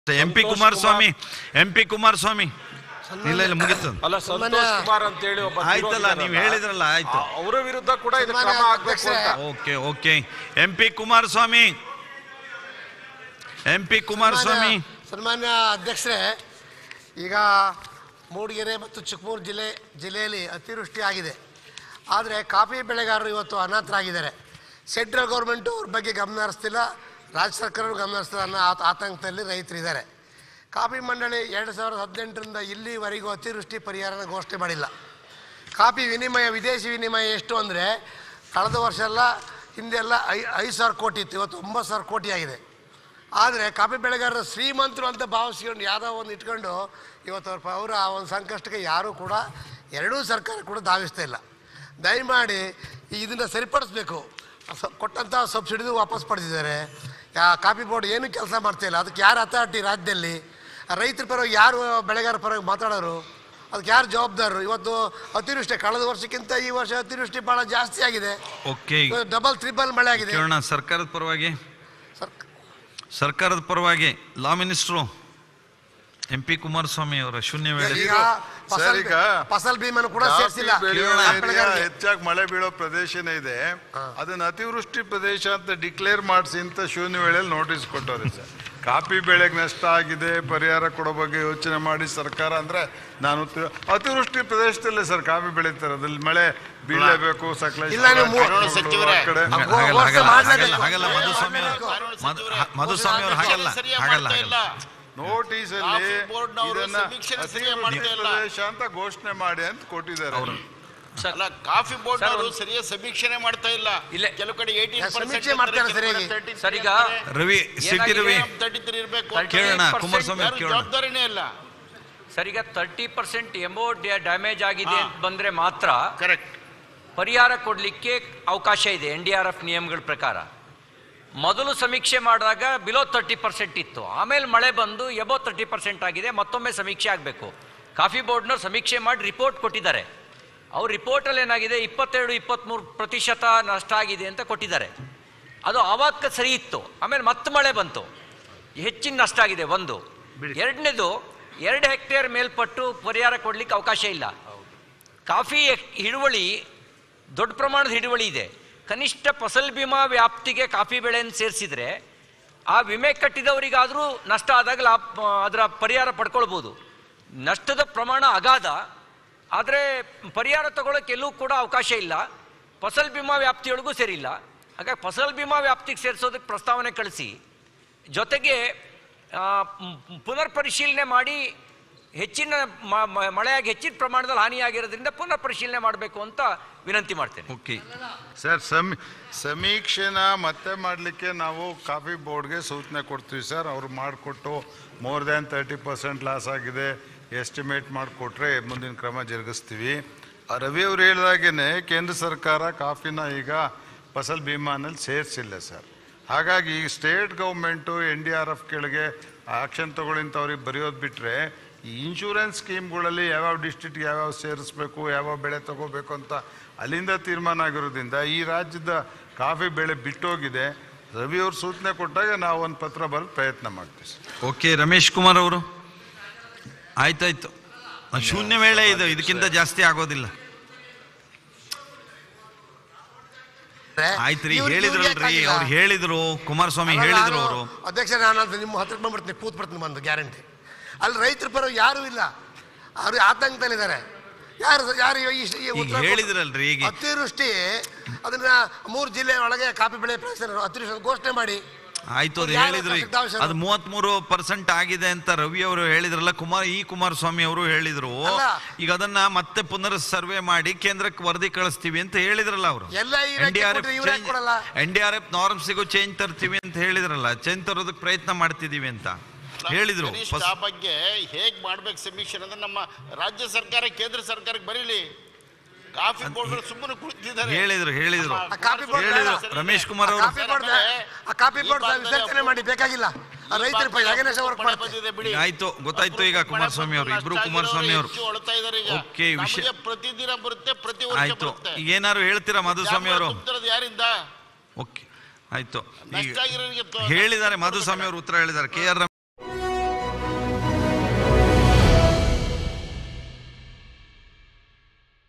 MP Kumaraswamy ಇಲ್ಲ ಇಲ್ಲ ಮುಗಿತು ಅಲ್ಲ ಸಂತೋಷ್ ಕುಮಾರ್ ಅಂತ ಹೇಳಿ ಒಬ್ಬ ಆಯ್ತಲ್ಲ ನೀವು ಹೇಳಿದ್ರಲ್ಲ ಆಯ್ತು ಅವರ ವಿರುದ್ಧ ಕೂಡ ಇದು ಕ್ರಮ ಆಗಬೇಕು ಅಂತ ಓಕೆ ಓಕೆ ಎಂಪಿ ಕುಮಾರಸ್ವಾಮಿ ಸನ್ಮಾನ್ಯ ಅಧ್ಯಕ್ಷರೇ, ಈಗ ಮೂಡಿಗೆರೆ ಮತ್ತು ಚಿಕ್ಕಮಗಳೂರು ಜಿಲ್ಲೆಯಲ್ಲಿ ಅತಿವೃಷ್ಟಿ ಆಗಿದೆ. ಆದರೆ ಕಾಫಿ ಬೆಳೆಗಾರರು ಇವತ್ತು ಅನಾಥರಾಗಿದ್ದಾರೆ. ಸೆಂಟ್ರಲ್ ಗೌರ್ಮೆಂಟು ಅವ್ರ ಬಗ್ಗೆ ಗಮನ ಹರಿಸ್ತಿಲ್ಲ, ರಾಜ್ಯ ಸರ್ಕಾರವು ಗಮನ ಹರಿಸ್ತಿಲ್ಲ ಅನ್ನೋ ಆತಂಕದಲ್ಲಿ ರೈತರಿದ್ದಾರೆ. ಕಾಫಿ ಮಂಡಳಿ 2018ರಿಂದ ಇಲ್ಲಿವರೆಗೂ ಅತಿವೃಷ್ಟಿ ಪರಿಹಾರನ ಘೋಷಣೆ ಮಾಡಿಲ್ಲ. ಕಾಫಿ ವಿನಿಮಯ, ವಿದೇಶಿ ವಿನಿಮಯ ಎಷ್ಟು ಅಂದರೆ ಕಳೆದ ವರ್ಷ ಎಲ್ಲ ಹಿಂದೆಲ್ಲ 5,000 ಕೋಟಿ ಇತ್ತು, ಇವತ್ತು 9,000 ಕೋಟಿ ಆಗಿದೆ. ಆದರೆ ಕಾಫಿ ಬೆಳೆಗಾರರು ಶ್ರೀಮಂತರು ಅಂತ ಭಾವಿಸ್ಕೊಂಡು ಯಾವುದೋ ಒಂದು ಇಟ್ಕೊಂಡು ಇವತ್ತು ಅವರ ಆ ಒಂದು ಸಂಕಷ್ಟಕ್ಕೆ ಯಾರೂ ಕೂಡ ಎರಡೂ ಸರ್ಕಾರ ಕೂಡ ಧಾವಿಸ್ತಾ ಇಲ್ಲ. ದಯಮಾಡಿ ಇದನ್ನು ಸರಿಪಡಿಸ್ಬೇಕು. ಕೊಟ್ಟಂಥ ಸಬ್ಸಿಡಿದು ವಾಪಸ್ ಪಡೆದಿದ್ದಾರೆ. ಕಾಫಿ ಬೋರ್ಡ್ ಏನೂ ಕೆಲಸ ಮಾಡ್ತಾಯಿಲ್ಲ. ಅದಕ್ಕೆ ಯಾರು ಅಥಾರಿಟಿ ರಾಜ್ಯದಲ್ಲಿ? ರೈತರ ಪರವಾಗಿ ಯಾರು ಬೆಳೆಗಾರ ಪರವಾಗಿ ಮಾತಾಡೋರು? ಅದಕ್ಕೆ ಯಾರು ಜವಾಬ್ದಾರರು? ಇವತ್ತು ಅತಿವೃಷ್ಟಿ ಕಳೆದ ವರ್ಷಕ್ಕಿಂತ ಈ ವರ್ಷ ಅತಿವೃಷ್ಟಿ ಭಾಳ ಜಾಸ್ತಿ ಆಗಿದೆ. ಓಕೆ, ಡಬಲ್ ಟ್ರಿಬಲ್ ಮಳೆ ಆಗಿದೆ. ಸರ್ಕಾರದ ಪರವಾಗಿ ಲಾ ಮಿನಿಸ್ಟ್ರು ಎಂಪಿ ಕುಮಾರಸ್ವಾಮಿ ಅವರ ಶೂನ್ಯ ವೇಳೆ ಫಸಲ್ ಭೀಮನ್ನು ಕೂಡ ಸೇರಿಸಿಲ್ಲ. ಹೆಚ್ಚಾಗಿ ಮಳೆ ಬೀಳೋ ಪ್ರದೇಶನೇ ಇದೆ, ಅದನ್ನ ಅತಿವೃಷ್ಟಿ ಪ್ರದೇಶ ಅಂತ ಡಿಕ್ಲೇರ್ ಮಾಡಿಸಿ ಅಂತ ಶೂನ್ಯ ವೇಳೆಯಲ್ಲಿ ನೋಟಿಸ್ ಕೊಟ್ಟವ್ರೆ ಸರ್. ಕಾಫಿ ಬೆಳೆಗೆ ನಷ್ಟ ಆಗಿದೆ, ಪರಿಹಾರ ಕೊಡೋ ಬಗ್ಗೆ ಯೋಚನೆ ಮಾಡಿ ಸರ್ಕಾರ ಅಂದ್ರೆ ನಾನು ಅತಿವೃಷ್ಟಿ ಪ್ರದೇಶದಲ್ಲೇ ಸರ್ ಕಾಫಿ ಬೆಳೀತಾರೆ, ಅದ್ರಲ್ಲಿ ಮಳೆ ಬೀಳಲೇಬೇಕು. ಮಧುಸ್ವಾಮಿ ಅವರು ಹಾಗಲ್ಲ ನೋಟಿಸ್ ಅಲ್ಲಿ ಪ್ರದೇಶ ಅಂತ ಘೋಷಣೆ ಮಾಡಿ ಅಂತ ಕೊಟ್ಟಿದ್ದಾರೆ ಅವರು. ಅಲ್ಲ, ಕಾಫಿ ಬೋರ್ಡ್ ಅವರು ಸರಿಯಾಗಿ ಸಮೀಕ್ಷೆ ಮಾಡ್ತಾ ಇಲ್ಲ. ಕೆಲವು ಕಡೆ 18% ಮಾಡ್ತಾರೆ ಸರಿಯಾಗಿ. ರವಿ ಸಿಟಿ ರವಿ 33 ಇರಬೇಕು, ಕುಮಾರಸ್ವಾಮಿ ಜವಾಬ್ದಾರಿನೇ ಇಲ್ಲ. ಸರಿಗ 30% ಎಂಬೋ ಡ್ಯಾಮೇಜ್ ಆಗಿದೆ ಅಂತ ಬಂದ್ರೆ ಮಾತ್ರ ಕರೆಕ್ಟ್ ಪರಿಹಾರ ಕೊಡ್ಲಿಕ್ಕೆ ಅವಕಾಶ ಇದೆ. NDRF ನಿಯಮಗಳ ಪ್ರಕಾರ ಮೊದಲು ಸಮೀಕ್ಷೆ ಮಾಡಿದಾಗ ಬಿಲೋ 30% ಇತ್ತು, ಆಮೇಲೆ ಮಳೆ ಬಂದು ಎಬೋ 30% ಆಗಿದೆ, ಮತ್ತೊಮ್ಮೆ ಸಮೀಕ್ಷೆ ಆಗಬೇಕು. ಕಾಫಿ ಬೋರ್ಡ್ನವ್ರು ಸಮೀಕ್ಷೆ ಮಾಡಿ ರಿಪೋರ್ಟ್ ಕೊಟ್ಟಿದ್ದಾರೆ. ಅವ್ರ ರಿಪೋರ್ಟಲ್ಲಿ ಏನಾಗಿದೆ 22-23% ನಷ್ಟ ಆಗಿದೆ ಅಂತ ಕೊಟ್ಟಿದ್ದಾರೆ. ಅದು ಆವಾಗ ಸರಿ ಇತ್ತು, ಆಮೇಲೆ ಮತ್ತೆ ಮಳೆ ಬಂತು, ಹೆಚ್ಚಿನ ನಷ್ಟ ಆಗಿದೆ ಒಂದು. ಎರಡನೇದು 2 ಹೆಕ್ಟೇರ್ ಮೇಲ್ಪಟ್ಟು ಪರಿಹಾರ ಕೊಡ್ಲಿಕ್ಕೆ ಅವಕಾಶ ಇಲ್ಲ. ಕಾಫಿ ಹಿಡುವಳಿ ದೊಡ್ಡ ಪ್ರಮಾಣದ ಹಿಡುವಳಿ ಇದೆ. ಕನಿಷ್ಠ ಫಸಲ್ ಬಿಮಾ ವ್ಯಾಪ್ತಿಗೆ ಕಾಫಿ ಬೆಳೆಯನ್ನು ಸೇರಿಸಿದ್ರೆ ಆ ವಿಮೆ ಕಟ್ಟಿದವರಿಗಾದರೂ ನಷ್ಟ ಆದಾಗ ಅದರ ಪರಿಹಾರ ಪಡ್ಕೊಳ್ಬೋದು. ನಷ್ಟದ ಪ್ರಮಾಣ ಅಗಾಧ, ಆದರೆ ಪರಿಹಾರ ತಗೊಳ್ಳೋಕೆ ಎಲ್ಲೂ ಕೂಡ ಅವಕಾಶ ಇಲ್ಲ. ಫಸಲ್ ಬಿಮಾ ವ್ಯಾಪ್ತಿಯೊಳಗೂ ಸೇರಿಲ್ಲ. ಹಾಗಾಗಿ ಫಸಲ್ ಬಿಮಾ ವ್ಯಾಪ್ತಿಗೆ ಸೇರಿಸೋದಕ್ಕೆ ಪ್ರಸ್ತಾವನೆ ಕಳಿಸಿ, ಜೊತೆಗೆ ಪುನರ್ ಪರಿಶೀಲನೆ ಮಾಡಿ ಹೆಚ್ಚಿನ ಮಳೆಯಾಗಿ ಹೆಚ್ಚಿನ ಪ್ರಮಾಣದಲ್ಲಿ ಹಾನಿಯಾಗಿರೋದ್ರಿಂದ ಪುನರ್ ಪರಿಶೀಲನೆ ಮಾಡಬೇಕು ಅಂತ ವಿನಂತಿ ಮಾಡ್ತೇನೆ. ಓಕೆ ಸರ್, ಸಮೀಕ್ಷೆನ ಮತ್ತೆ ಮಾಡಲಿಕ್ಕೆ ನಾವು ಕಾಫಿ ಬೋರ್ಡ್ಗೆ ಸೂಚನೆ ಕೊಡ್ತೀವಿ ಸರ್. ಅವ್ರು ಮಾಡಿಕೊಟ್ಟು ಮೋರ್ ದ್ಯಾನ್ 30% ಲಾಸ್ ಆಗಿದೆ ಎಸ್ಟಿಮೇಟ್ ಮಾಡಿಕೊಟ್ರೆ ಮುಂದಿನ ಕ್ರಮ ಜರುಗಿಸ್ತೀವಿ. ರವಿ ಅವರು ಹೇಳಿದಾಗೇ ಕೇಂದ್ರ ಸರ್ಕಾರ ಕಾಫಿನ ಈಗ ಫಸಲ್ ಬಿಮಾನಲ್ಲಿ ಸೇರಿಸಿಲ್ಲ ಸರ್. ಹಾಗಾಗಿ ಸ್ಟೇಟ್ ಗೌರ್ಮೆಂಟು NDRF ಕೆಳಗೆ ಆಕ್ಷನ್ ತಗೊಳ್ಳಿಂತ ಅವ್ರಿಗೆ ಬರೆಯೋದು ಬಿಟ್ಟರೆ ಈ ಇನ್ಶೂರೆನ್ಸ್ ಸ್ಕೀಮ್ಗಳಲ್ಲಿ ಯಾವ್ಯಾವ ಡಿಸ್ಟ್ರಿಕ್ಟ್ಗೆ ಯಾವ್ಯಾವ ಸೇರಿಸ್ಬೇಕು, ಯಾವ್ಯಾವ ಬೆಳೆ ತಗೋಬೇಕು ಅಂತ ಅಲ್ಲಿಂದ ತೀರ್ಮಾನ ಆಗಿರೋದ್ರಿಂದ ಈ ರಾಜ್ಯದ ಕಾಫಿ ಬೆಳೆ ಬಿಟ್ಟೋಗಿದೆ. ರವಿ ಅವರು ಸೂಚನೆ ಕೊಟ್ಟಾಗ ನಾವು ಒಂದು ಪತ್ರ ಬರೆದು ಪ್ರಯತ್ನ ಮಾಡ್ತೀವಿ ಸರ್. ಓಕೆ, ರಮೇಶ್ ಕುಮಾರ್ ಅವರು ಆಯ್ತಾಯ್ತು. ಶೂನ್ಯ ವೇಳೆ ಇದು, ಇದಕ್ಕಿಂತ ಜಾಸ್ತಿ ಆಗೋದಿಲ್ಲ. ಆಯ್ತ್ರಿ, ಹೇಳಿದ್ರಲ್ರಿ ಅವ್ರು ಹೇಳಿದ್ರು, ಕುಮಾರಸ್ವಾಮಿ ಹೇಳಿದ್ರು ಅವರು. ಅಧ್ಯಕ್ಷ, ನಾನು ನಿಮ್ಮ ಹತ್ರಕ್ಕೆ ಬಂದ್ಬಿಡ್ತೀನಿ, ಕೂತ್ ಬರ್ತೀನಿ ಬಂದು ಗ್ಯಾರಂಟಿ. ಅಲ್ಲಿ ರೈತರ ಪರ ಯಾರೂ ಇಲ್ಲ, ಅವರು ಆತಂಕದಲ್ಲಿದ್ದಾರೆ. ಯಾರು ಹೇಳಿದ್ರಲ್ರಿ ಈಗ ಅತಿವೃಷ್ಟಿ ಅದನ್ನ 3 ಜಿಲ್ಲೆ ಒಳಗೆ ಕಾಫಿ ಬೆಳೆ ಅತಿವೃಷ್ಟಿ ಘೋಷಣೆ ಮಾಡಿ ಆಯ್ತು. ಅದು ಹೇಳಿದ್ರು, ಅದು 33% ಆಗಿದೆ ಅಂತ ರವಿ ಅವರು ಹೇಳಿದ್ರಲ್ಲ, ಕುಮಾರಸ್ವಾಮಿ ಅವರು ಹೇಳಿದ್ರು. ಈಗ ಅದನ್ನ ಮತ್ತೆ ಪುನರ್ ಸರ್ವೆ ಮಾಡಿ ಕೇಂದ್ರಕ್ಕೆ ವರದಿ ಕಳಿಸ್ತೀವಿ ಅಂತ ಹೇಳಿದ್ರಲ್ಲ ಅವರು. NDRF ನಾರ್ಮ್ಸಿಗೂ ಚೇಂಜ್ ತರ್ತೀವಿ ಅಂತ ಹೇಳಿದ್ರಲ್ಲ, ಚೇಂಜ್ ತರೋದಕ್ಕೆ ಪ್ರಯತ್ನ ಮಾಡ್ತಿದೀವಿ ಅಂತ ಹೇಳಿದ್ರು. ಆ ಬಗ್ಗೆ ಹೇಗ್ ಮಾಡ್ಬೇಕು ಸಮೀಕ್ಷೆ ಅಂದ್ರೆ ನಮ್ಮ ರಾಜ್ಯ ಸರ್ಕಾರ ಕೇಂದ್ರ ಸರ್ಕಾರಕ್ಕೆ ಬರೀಲಿ. ಕಾಫಿ ಬೋರ್ಡ್ ಸುಮ್ಮನೆ ಕುಳಿತಿದ್ದಾರೆ. ಹೇಳಿದ್ರು ರಮೇಶ್ ಕುಮಾರ್ ಅವರು. ಕಾಫಿ ಬೋರ್ಡ್ ವಿಸರ್ಜನೆ ಮಾಡಿ ಬೇಕಾಗಿಲ್ಲ, ರೈತರ ಆಯ್ತು, ಗೊತ್ತಾಯ್ತು. ಈಗ ಕುಮಾರಸ್ವಾಮಿ ಅವರು, ಇಬ್ರು ಕುಮಾರಸ್ವಾಮಿ ಅವರು ಓಕೆ ವಿಷಯ ಪ್ರತಿದಿನ ಬರುತ್ತೆ, ಪ್ರತಿ ಆಯ್ತು. ಈಗ ಏನಾರು ಹೇಳ್ತೀರಾ ಮಧುಸ್ವಾಮಿ ಅವರು? ಯಾರಿಂದ? ಓಕೆ ಆಯ್ತು, ಹೇಳಿದ್ದಾರೆ ಮಧುಸ್ವಾಮಿ ಅವರು ಉತ್ತರ ಹೇಳಿದ್ದಾರೆ. KR